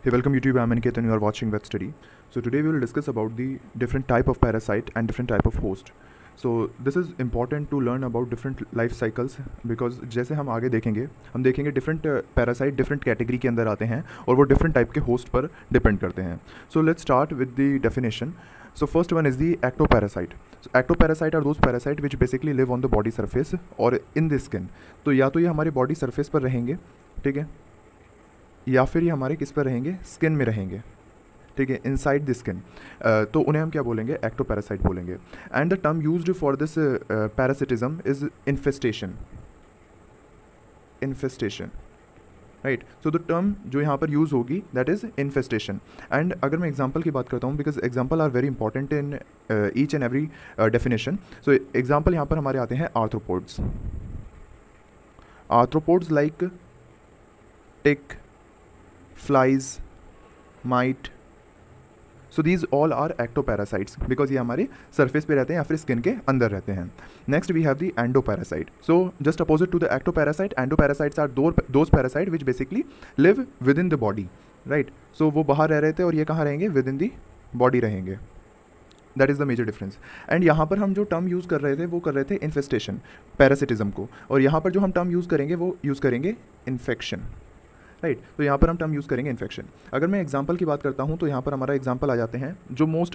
Hey, welcome YouTube. I'm Aniket and you are watching Vet Study. So today we will discuss about the different type of parasite and different type of host. So this is important to learn about different life cycles because जैसे हम आगे देखेंगे हम देखेंगे different parasite different category के अंदर आते हैं और वो different type के host पर depend करते हैं. So let's start with the definition. So first one is the ectoparasite. So ectoparasite are those parasite which basically live on the body surface or in the skin. तो या तो ये हमारे body surface पर रहेंगे, ठीक है, या फिर ये हमारे किस पर रहेंगे, स्किन में रहेंगे, ठीक है, इनसाइड द स्किन. तो उन्हें हम क्या बोलेंगे, एक्टोपैरासाइट बोलेंगे. And the term used for this parasitism is infestation. Right. So the term जो यहाँ पर यूज़ होगी दैट इज़ इन्फेस्टेशन. एंड अगर मैं एग्जांपल की बात करता हूँ, because example are very important in each and every definition. So example यहाँ पर हमारे आते हैं arthropods. Arthropods like tick, flies, mite. So these all are ectoparasites because ये हमारे surface पे रहते हैं या फिर skin के अंदर रहते हैं. Next we have the endoparasite. So just opposite to the ectoparasite, endoparasites are those parasites which basically live within the body, right? So वो बाहर रह रहे थे और ये कहाँ रहेंगे, within the body रहेंगे. That is the major difference. And यहाँ पर हम जो टर्म यूज़ कर रहे थे वो कर रहे थे इन्फेस्टेशन, पैरासिटिज्म को, और यहाँ पर जो हम टर्म यूज़ करेंगे वो यूज़ करेंगे इन्फेक्शन. राइट. तो यहाँ पर हम टर्म यूज़ करेंगे इन्फेक्शन. अगर मैं एग्जांपल की बात करता हूँ तो यहाँ पर हमारा एग्जांपल आ जाते हैं जो मोस्ट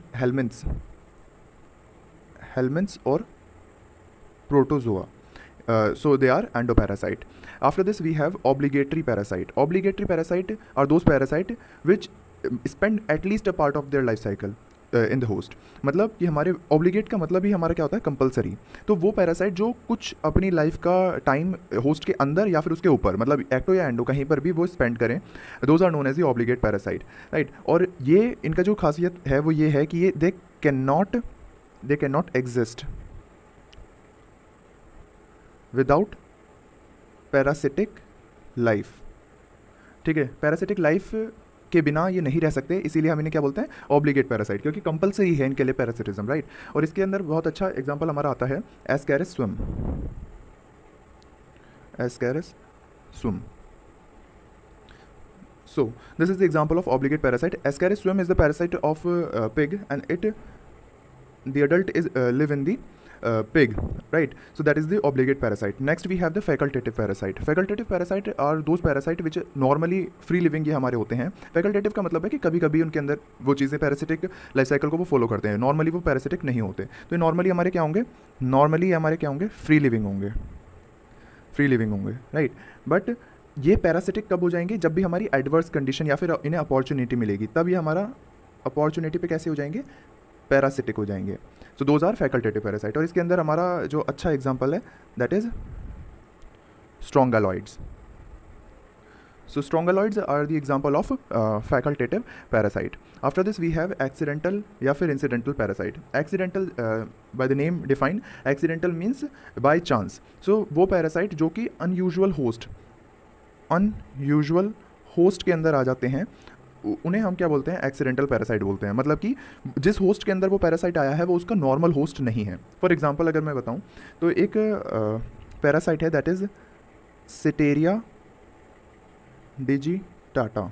हेलमिन्थ्स और protozoa. So they are endoparasite. After this we have obligatory parasite. Obligatory parasite are those parasite which spend at least a part of their life cycle in the host. मतलब कि हमारे obligate का मतलब ही हमारा क्या होता है, कंपलसरी. तो वो पैरासाइट जो कुछ अपनी लाइफ का टाइम होस्ट के अंदर या फिर उसके ऊपर, मतलब एक्टो या एंडो कहीं पर भी वो स्पेंड करें, those are known as the obligate parasite. Right. और ये इनका जो खासियत है वो ये है कि ये they can not exist without parasitic life. ठीक है, पैरासिटिक लाइफ के बिना ये नहीं रह सकते, इसीलिए हम इन्हें क्या बोलते हैं, ऑब्लिगेट पैरासाइट, क्योंकि कंपलसरी है इनके लिए पैरासिटिज्म. राइट. और इसके अंदर बहुत अच्छा एग्जांपल हमारा आता है Ascaris suum. So this is the example of obligate parasite. Ascaris swim is the parasite of pig and the adult is live in the pig, right? So that is the obligate parasite. Next we have the facultative parasite. Facultative parasite are those parasite which normally free living ये हमारे होते हैं. Facultative का मतलब है कि कभी कभी उनके अंदर वो चीज़ें parasitic लाइफ साइकिल को वो फॉलो करते हैं, नॉर्मली वो parasitic नहीं होते. तो नॉर्मली हमारे क्या होंगे, फ्री लिविंग होंगे, राइट. बट ये पैरासिटिक कब हो जाएंगे, जब भी हमारी एडवर्स कंडीशन या फिर इन्हें अपॉर्चुनिटी मिलेगी, तब ये हमारा अपॉर्चुनिटी पे कैसे हो जाएंगे, पैरासिटिक हो जाएंगे. So those are facultative parasite. और इसके अंदर हमारा जो अच्छा एग्जांपल है that is Strongyloides. So Strongyloides are the example of facultative parasite. After this we have accidental या फिर incidental parasite. Accidental by the name define, accidental means by chance. So वो पैरासाइट जो कि अनयूजुअल होस्ट के अंदर आ जाते हैं, उन्हें हम क्या बोलते हैं, एक्सीडेंटल पैरासाइट बोलते हैं. मतलब कि जिस होस्ट के अंदर वो पैरासाइट आया है वो उसका नॉर्मल होस्ट नहीं है. फॉर एग्जांपल अगर मैं बताऊं तो एक पैरासाइट है that is Setaria digitata.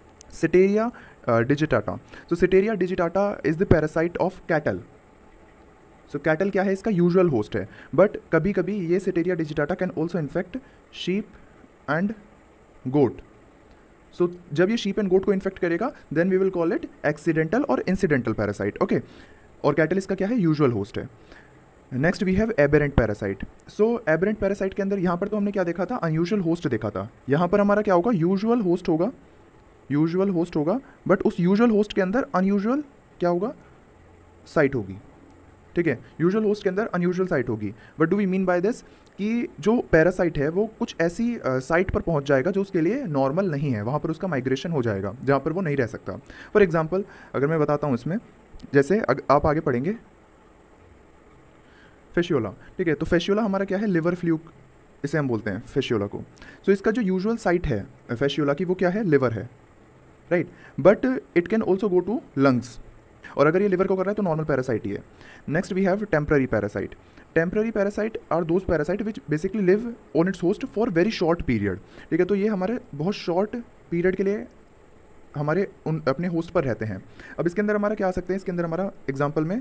So Setaria digitata is the parasite of cattle. So cattle क्या है, इसका यूजुअल होस्ट है, बट कभी कभी ये Setaria digitata can also infect sheep and goat. So जब ये शीप एंड गोट को इन्फेक्ट करेगा then we will call it accidental और इंसिडेंटल पैरासाइट. ओके. और कैटल इसका क्या है, यूजुअल होस्ट है. Next we have aberrant parasite. So aberrant parasite के अंदर यहाँ पर तो हमने क्या देखा था, अनयूजुअल होस्ट देखा था. यहाँ पर हमारा क्या होगा, यूजुअल होस्ट होगा, बट उस यूजुअल होस्ट के अंदर अनयूजुअल क्या होगा, साइट होगी. ठीक है, यूजुअल होस्ट के अंदर अनयूजुअल साइट होगी. What do we mean by this, कि जो पैरासाइट है वो कुछ ऐसी साइट पर पहुंच जाएगा जो उसके लिए नॉर्मल नहीं है, वहाँ पर उसका माइग्रेशन हो जाएगा जहाँ पर वो नहीं रह सकता. फॉर एग्जांपल अगर मैं बताता हूँ इसमें, जैसे आप आगे पढ़ेंगे फेशियोला. ठीक है, तो फेशियोला हमारा क्या है, लिवर फ्लूक इसे हम बोलते हैं फेशियोला को. सो इसका जो यूजुअल साइट है फेशियोला की वो क्या है, लिवर है, right. But it can also go to lungs, और अगर ये लिवर को कर रहा है तो नॉर्मल पैरासाइट ही है. Next we have temporary parasite. Temporary parasite are those parasite which basically live on its host for very short period. ठीक है, तो ये हमारे बहुत शॉर्ट पीरियड के लिए हमारे उन अपने होस्ट पर रहते हैं। अब इसके अंदर हमारा क्या आ सकते हैं, इसके अंदर हमारा एग्जाम्पल में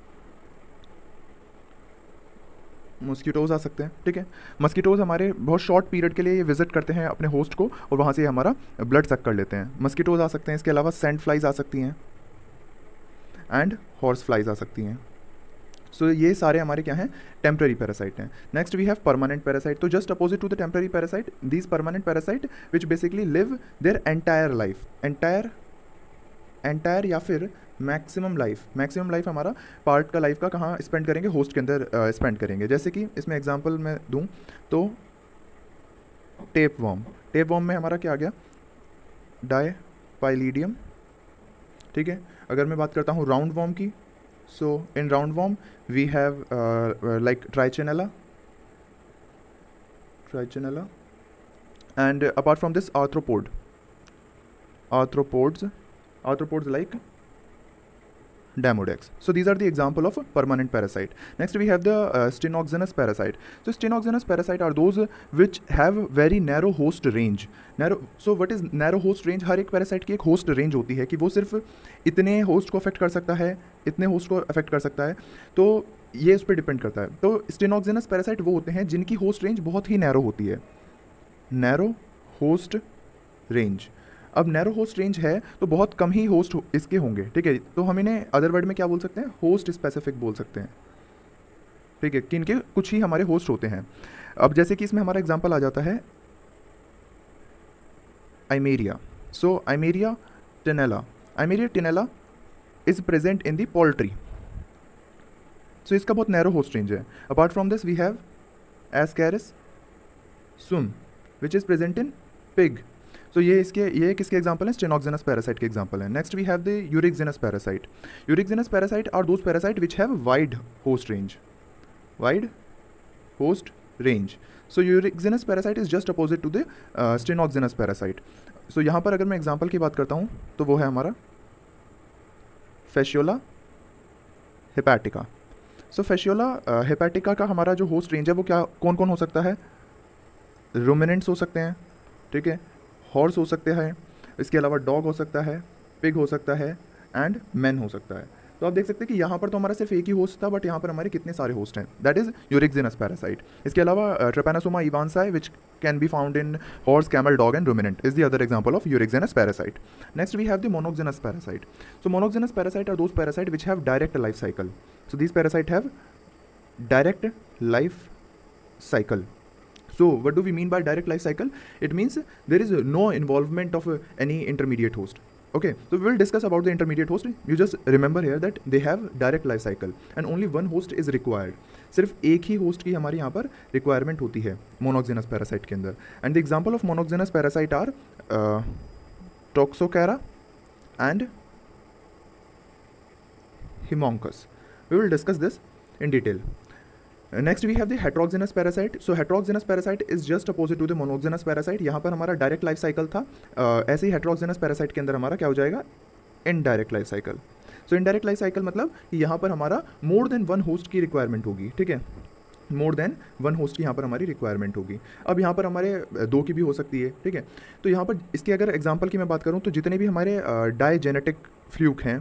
मस्कीटोज़ आ सकते हैं, ठीक है। मस्कीटोज़ हमारे बहुत शॉर्ट पीरियड के लिए ये विजिट करते हैं अपने होस्ट को और वहाँ से हमारा ब्लड सक कर लेते हैं। मस्कीटोज़ आ सकते हैं, इसके अलावा सैंड फ्लाइज आ सकती हैं एंड हॉर्स फ्लाइज आ सकती हैं। सो ये सारे हमारे क्या हैं, टेम्पररी पैरासाइट हैं। Next we have permanent parasite. तो just opposite to the temporary parasite, these permanent parasite which basically live there entire life, entire या फिर मैक्सिमम लाइफ हमारा पार्ट का लाइफ का कहाँ स्पेंड करेंगे, होस्ट के अंदर स्पेंड करेंगे। जैसे कि इसमें एग्जांपल मैं दूं तो टेप वॉर्म में हमारा क्या आ गया, डायपाइलिडियम, ठीक है। अगर मैं बात करता हूँ राउंड वॉर्म की, so in round worm we have like Trichinella and apart from this arthropods like Demodex. So these are the example of permanent parasite. Next we have the stenoxenous parasite. So stenoxenous parasite are those which have very narrow host range. So what is narrow host range? हर एक parasite की एक host range होती है कि वो सिर्फ इतने host को affect कर सकता है, इतने host को affect कर सकता है, तो ये उस पर डिपेंड करता है। तो stenoxenous parasite वो होते हैं जिनकी host range बहुत ही narrow होती है, narrow host range। अब नैरो होस्ट रेंज है तो बहुत कम ही होस्ट इसके होंगे, ठीक है। तो हम इन्हें अदर वर्ड में क्या बोल सकते हैं, होस्ट स्पेसिफिक बोल सकते हैं, ठीक है, कि इनके कुछ ही हमारे होस्ट होते हैं। अब जैसे कि इसमें हमारा एग्जांपल आ जाता है Eimeria. So Eimeria tenella is present in the poultry. So इसका बहुत नैरो होस्ट रेंज है। Apart from this we have Ascaris suum which is present in pig. तो ये किसके एग्जांपल हैं, स्टेनोक्सेनस पैरासाइट के एग्जांपल हैं। Next we have the euryxenous parasite are those parasite which have wide host range. So euryxenous parasite is just opposite to the stenoxenous parasite. So यहाँ पर अगर मैं एग्जांपल की बात करता हूँ तो वो है हमारा Fasciola hepatica. So Fasciola hepatica का हमारा जो होस्ट रेंज है वो क्या कौन कौन हो सकता है, रूमिनेंट्स हो सकते हैं, ठीक है, हॉर्स हो सकते हैं, इसके अलावा डॉग हो सकता है, पिग हो सकता है एंड मैन हो सकता है। तो आप देख सकते हैं कि यहाँ पर तो हमारा सिर्फ एक ही होस्ट था, बट यहाँ पर हमारे कितने सारे होस्ट हैं, दैट इज यूरिक्जेनस पैरासाइट। इसके अलावा Trypanosoma evansi which can be found in horse, camel, dog and ruminant is the other example of euryxenous parasite. Next we have the monoxenous parasite. So monoxenous parasite are those parasite which have direct life cycle. So these parasite have direct life cycle. So what do we mean by direct life cycle? It means there is no involvement of any intermediate host. Okay, so we will discuss about the intermediate host. You just remember here that they have direct life cycle and only one host is required. सिर्फ एक ही host की हमारी यहाँ पर requirement होती है मोनोक्जेनस parasite के अंदर। And the example of monoxenous parasite are Toxocara and Haemonchus. We will discuss this in detail. Next we have the heterogeneous parasite. So heterogeneous parasite is just opposite to the monogeneous parasite. यहाँ पर हमारा direct life cycle था, ऐसे ही heterogeneous parasite के अंदर हमारा क्या हो जाएगा, indirect life cycle. So indirect life cycle मतलब कि यहाँ पर हमारा मोर देन वन होस्ट की रिक्वायरमेंट होगी, ठीक है, मोर देन वन होस्ट की यहाँ पर हमारी रिक्वायरमेंट होगी। अब यहाँ पर हमारे दो की भी हो सकती है, ठीक है। तो यहाँ पर इसके अगर एग्जाम्पल की मैं बात करूँ तो जितने भी हमारे डाइजेनेटिक फ्लूक हैं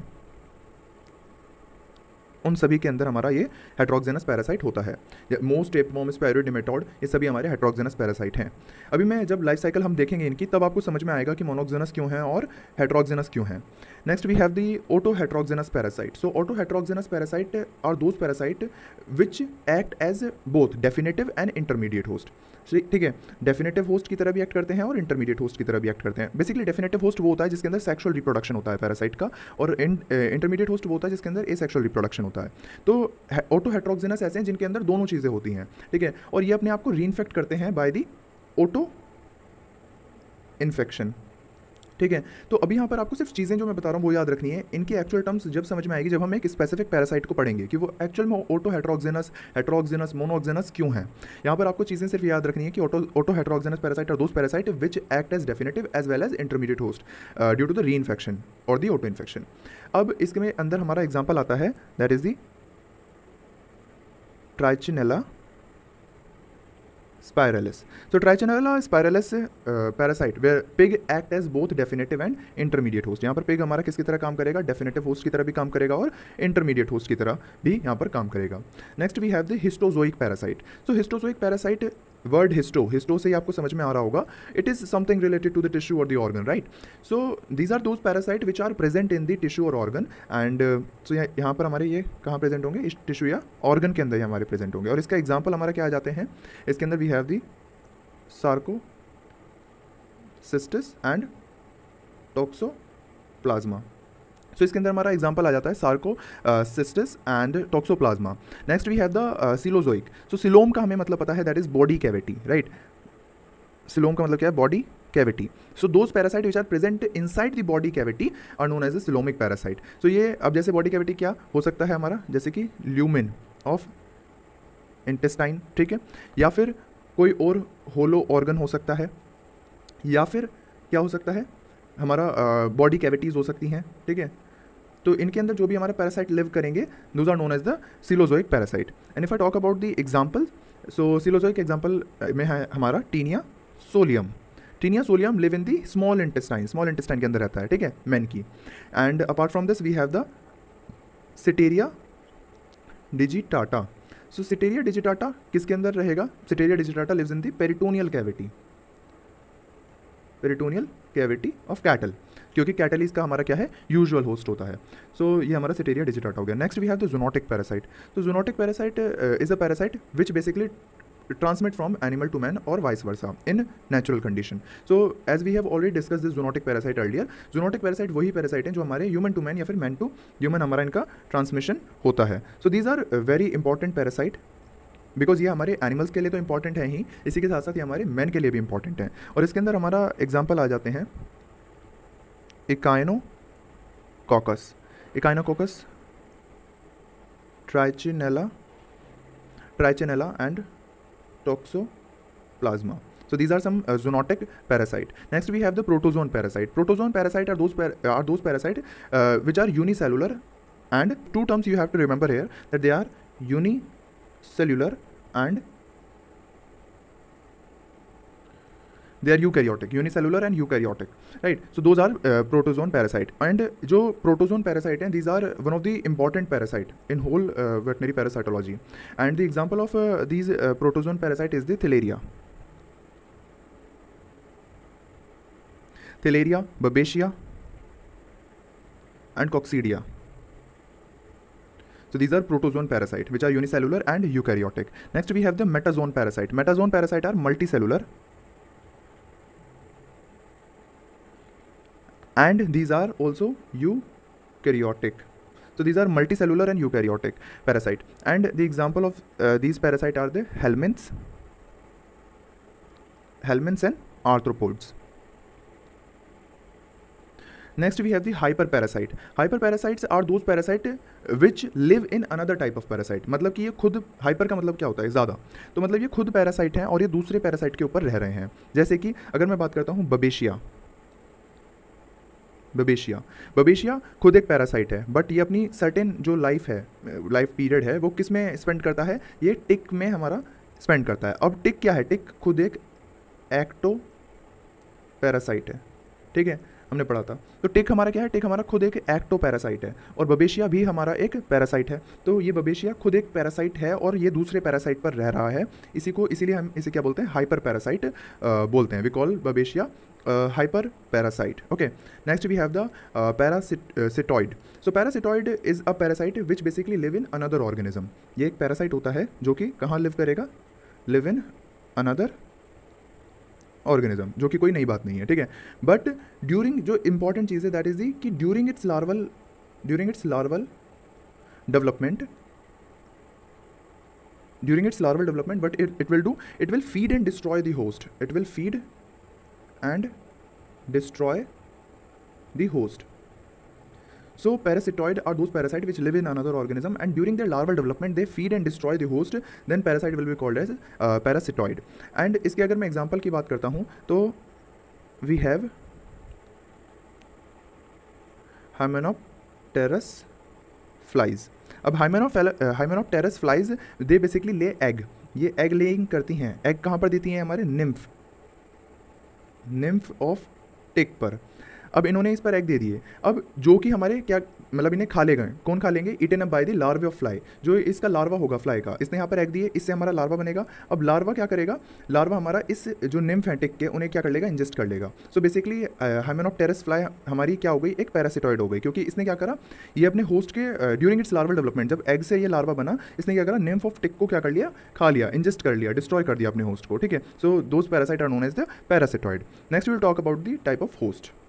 उन सभी के अंदर हमारा ये हेट्रोक्सेनस पैरासाइट होता है। मोस्ट टेपवर्म, स्पायरोनिमेटोड, ये सभी हमारे हेट्रोक्सेनस पैरासाइट हैं। अभी मैं जब लाइफ साइकिल हम देखेंगे इनकी तब आपको समझ में आएगा कि मोनोक्सेनस क्यों है और हेट्रोक्सेनस क्यों है। Next we have the auto heteroxenous parasite. So auto heteroxenous parasite are those parasite which act as both definitive and intermediate host, ठीक है। डेफिनेटिव होस्ट की तरह भी एक्ट करते हैं और इंटरमीडिएट होस्ट की तरह भी एक्ट करते हैं। बेसिकली डेफिनेटिव होस्ट वो होता है जिसके अंदर सेक्सुअल रिप्रोडक्शन होता है पैरासाइट का, और इंटरमीडिएट होस्ट वो होता है जिसके अंदर एसेक्सुअल रिप्रोडक्शन होता है। तो ऑटो हेट्रोक्सेनस ऐसे हैं जिनके अंदर दोनों चीज़ें होती हैं, ठीक है, और ये अपने आप को रीइन्फेक्ट करते हैं बाय दी ऑटो इन्फेक्शन, ठीक है। तो अभी यहाँ पर आपको सिर्फ चीज़ें जो मैं बता रहा हूँ वो याद रखनी है। इनकी एक्चुअल टर्म्स जब समझ में आएगी जब हम एक स्पेसिफिक पैरासाइट को पढ़ेंगे कि वो एक्चुअल में ऑटो हेट्रोक्सेनस मोनोक्सेनस क्यों है। यहाँ पर आपको चीज़ें सिर्फ याद रखनी है कि ऑटो हेट्रोक्सेनस पैरासाइट और those parasite which act as definitive as well as intermediate host due to the re infection और दी ऑटो इन्फेक्शन। अब इसके अंदर हमारा एग्जाम्पल आता है, that is the Trichinella spiralis. So Trichinella spiralis parasite where pig act as both definitive and intermediate host. यहाँ पर pig हमारा किसकी तरह काम करेगा, definitive host की तरह भी काम करेगा और intermediate host की तरह भी यहाँ पर काम करेगा. Next we have the histozoic parasite. So histozoic parasite word histo से ही आपको समझ में आ रहा होगा, it is something related to the tissue or the organ, right? So these are those parasite which are present in the tissue or organ and so यहाँ पर हमारे ये कहाँ प्रेजेंट होंगे, इस टिश्यू या ऑर्गन के अंदर ही हमारे प्रेजेंट होंगे. और इसका एग्जांपल हमारा क्या आ जाते हैं, इसके अंदर we have the Sarcocystis and Toxoplasma. So इसके अंदर हमारा एग्जांपल आ जाता है Sarcocystis and Toxoplasma. Next we have the coelozoic. So coelom का हमें मतलब पता है, that is body cavity, right. Coelom का मतलब क्या है, body cavity. So those parasite which are present inside the body cavity are known as a coelomic parasite. So ये अब जैसे बॉडी कैविटी क्या हो सकता है हमारा, जैसे कि ल्यूमेन ऑफ इंटेस्टाइन, ठीक है, या फिर कोई और होलो ऑर्गन हो सकता है, या फिर क्या हो सकता है हमारा बॉडी कैविटीज़ हो सकती हैं, ठीक है. तो इनके अंदर जो भी हमारे पैरासाइट लिव करेंगे those are known as the coelozoic parasite. And if I talk about the example, so coelozoic example में है हमारा Taenia solium. Taenia solium live in the small intestine के अंदर रहता है, ठीक है, मैन की. And apart from this we have the Setaria digitata. So Setaria digitata किसके अंदर रहेगा, Setaria digitata lives in the peritoneal cavity of cattle, क्योंकि कैटल इसका हमारा क्या है, यूजुअल होस्ट होता है. सो ये हमारा सिटेरिया डिजिटाटा हो गया. Next we have the zoonotic parasite. तो zoonotic parasite is a parasite which basically transmit from animal to man or vice versa in natural condition. So as we have already discussed this zoonotic parasite earlier, zoonotic parasite वही parasite हैं जो हमारे human to man या फिर man to human हमारा इनका transmission होता है. So these are very important parasite because ये हमारे एनिमल्स के लिए तो इंपॉर्टेंट है ही, इसी के साथ साथ ये हमारे मैन के लिए भी इंपॉर्टेंट है. और इसके अंदर हमारा एग्जाम्पल आ जाते हैं Echinococcus, Trichinella and toxoplasma. So these are some zoonotic parasite. Next we have the protozoan parasite. Protozoan parasite are those parasite which are unicellular, and two terms you have to remember here, that they are unicellular and they are eukaryotic, unicellular and eukaryotic, right? So those are protozoan parasite. And जो protozoan parasite हैं, these are one of the important parasite in whole veterinary parasitology. And the example of these protozoan parasite is the Theileria, Babesia and Coccidia. So these are protozoan parasite which are unicellular and eukaryotic. Next we have the metazoan parasite. Metazoan parasite are multicellular, and these are also eukaryotic. So these are multicellular and eukaryotic parasite. And the example of these parasite are the helminths and arthropods. Next we have the hyperparasite. Hyperparasites are those parasite which live in another type of parasite. मतलब कि ये खुद, hyper का मतलब क्या होता है, ज़्यादा, तो मतलब ये खुद पैरासाइट हैं और ये दूसरे पैरासाइट के ऊपर रह रहे हैं. जैसे कि अगर मैं बात करता हूँ बबेशिया खुद एक पैरासाइट है, बट ये अपनी सर्टेन जो लाइफ पीरियड है वो किस में स्पेंड करता है, ये टिक में हमारा स्पेंड करता है. अब टिक क्या है, टिक खुद एक एक्टो पैरासाइट है, ठीक है, हमने पढ़ा था. तो टिक हमारा क्या है, टिक हमारा खुद एक एक्टो पैरासाइट है, और बबेशिया भी हमारा एक पैरासाइट है. तो ये बबेशिया खुद एक पैरासाइट है और ये दूसरे पैरासाइट पर रह रहा है, इसीलिए हम इसे क्या बोलते हैं, हाइपर पैरासाइट बोलते हैं. We call Babesia hyper parasite. Okay, next we have the parasitoid. So parasitoid is a parasite which basically live in another organism. ये एक पैरासाइट होता है जो कि कहाँ लिव करेगा, लिव इन अनदर ऑर्गेनिज्म, जो कि कोई नई बात नहीं है, ठीक है. बट ड्यूरिंग, जो इंपॉर्टेंट चीज़ है दैट इज दी कि during its larval development, what it will do, it will feed and destroy the host. It will feed and destroy the host. So parasitoid are those parasites which live in another organism, and during their larval development they feed and destroy the host. Then parasite will be called as parasitoid. And इसके अगर मैं example की बात करता हूँ तो we have Hymenopterus flies. अब Hymenopterus flies, they basically lay egg. ये एग लेइंग करती हैं। एग कहाँ पर देती हैं? हमारे निम्फ ऑफ टिक पर। अब इन्होंने इस पर एग दे दिए, अब जो कि हमारे क्या मतलब इन्हें खा ले गए, कौन खा लेंगे? Eaten up by the larvae of fly, जो इसका लार्वा होगा फ्लाई का। इसने यहाँ पर एग दिए, इससे हमारा लार्वा बनेगा। अब लार्वा क्या करेगा? लार्वा हमारा इस जो निम्फ है टिक के, उन्हें क्या कर लेगा? इंजेस्ट कर लेगा। सो बेसिकली हाइमेनोप्टेरस फ्लाई हमारी क्या हो गई? एक पैरासिटॉइड हो गई, क्योंकि इसने क्या करा? ये अपने होस्ट के ड्यूरिंग इट्स लार्वल डेवलपमेंट, जब एग से ये लार्वा बना, इसने क्या करा? निम्फ ऑफ टिक को क्या कर लिया? खा लिया, इंजेस्ट कर लिया, डिस्ट्रॉय कर दिया अपने होस्ट को, ठीक है। So those parasite are known as the parasitoid. Next we will talk about the type of host.